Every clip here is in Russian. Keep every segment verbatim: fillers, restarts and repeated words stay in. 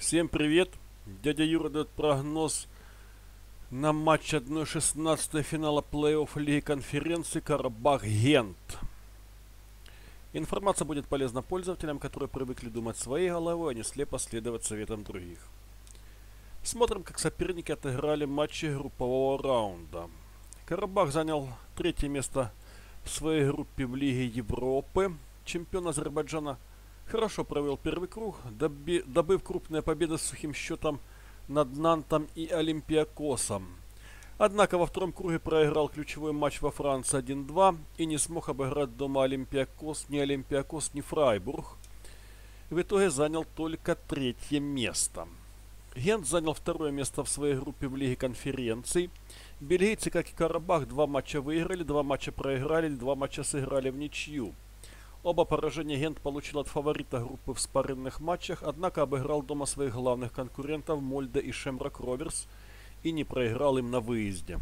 Всем привет! Дядя Юра дает прогноз на матч одна шестнадцатая финала плей-офф Лиги конференции Карабах-Гент. Информация будет полезна пользователям, которые привыкли думать своей головой, а не слепо следовать советам других. Смотрим, как соперники отыграли матчи группового раунда. Карабах занял третье место в своей группе в Лиге Европы. Чемпион Азербайджана хорошо провел первый круг, доби, добыв крупные победы с сухим счетом над Нантом и Олимпиакосом. Однако во втором круге проиграл ключевой матч во Франции один-два и не смог обыграть дома Олимпиакос, ни Олимпиакос, ни Фрайбург. В итоге занял только третье место. Гент занял второе место в своей группе в Лиге конференций. Бельгийцы, как и Карабах, два матча выиграли, два матча проиграли, два матча сыграли в ничью. Оба поражения Гент получил от фаворита группы в спарринных матчах, однако обыграл дома своих главных конкурентов Мольде и Шемрак Роверс и не проиграл им на выезде.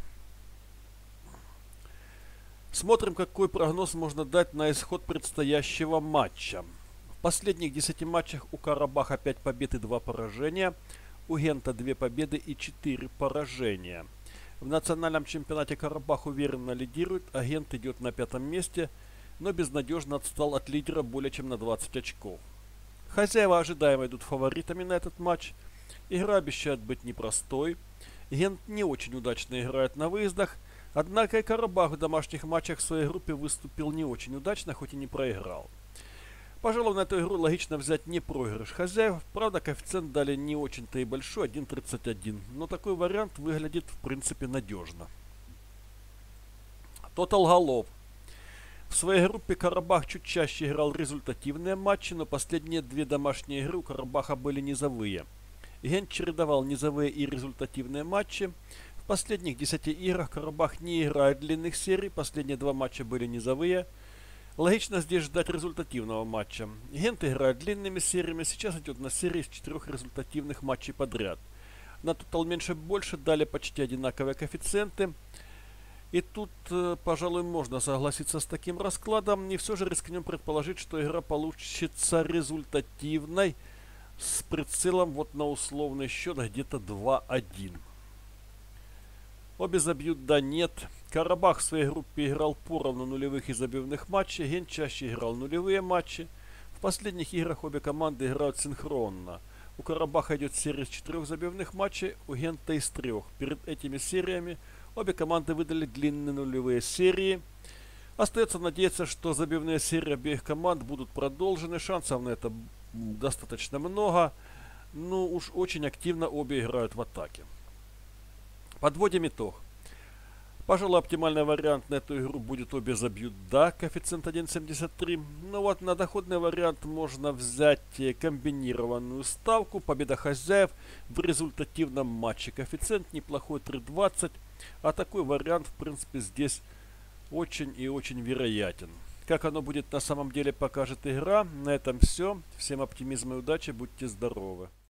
Смотрим, какой прогноз можно дать на исход предстоящего матча. В последних десяти матчах у Карабаха пять побед и два поражения, у Гента две победы и четыре поражения. В национальном чемпионате Карабах уверенно лидирует, а Гент идет на пятом месте, но безнадежно отстал от лидера более чем на двадцать очков. Хозяева ожидаемо идут фаворитами на этот матч. Игра обещает быть непростой. Гент не очень удачно играет на выездах, однако и Карабах в домашних матчах в своей группе выступил не очень удачно, хоть и не проиграл. Пожалуй, на эту игру логично взять не проигрыш хозяев, правда коэффициент дали не очень-то и большой, один тридцать один, но такой вариант выглядит в принципе надежно. Тотал голов. В своей группе Карабах чуть чаще играл результативные матчи, но последние две домашние игры у Карабаха были низовые. Гент чередовал низовые и результативные матчи. В последних десяти играх Карабах не играет длинных серий, последние два матча были низовые. Логично здесь ждать результативного матча. Гент играет длинными сериями, сейчас идет на серии из четырех результативных матчей подряд. На тотал меньше-больше дали почти одинаковые коэффициенты. И тут, пожалуй, можно согласиться с таким раскладом. И все же рискнем предположить, что игра получится результативной с прицелом вот на условный счет где-то два-один. Обе забьют да нет. Карабах в своей группе играл поровну нулевых и забивных матчей. Гент чаще играл нулевые матчи. В последних играх обе команды играют синхронно. У Карабаха идет серия из четырех забивных матчей, у Гента из трех. Перед этими сериями обе команды выдали длинные нулевые серии. Остается надеяться, что забивные серии обеих команд будут продолжены. Шансов на это достаточно много. Ну уж очень активно обе играют в атаке. Подводим итог. Пожалуй, оптимальный вариант на эту игру будет обе забьют да, коэффициент один семьдесят три. Но вот на доходный вариант можно взять комбинированную ставку. Победа хозяев в результативном матче. Коэффициент неплохой три двадцать. А такой вариант, в принципе, здесь очень и очень вероятен. Как оно будет на самом деле, покажет игра. На этом все. Всем оптимизма и удачи. Будьте здоровы.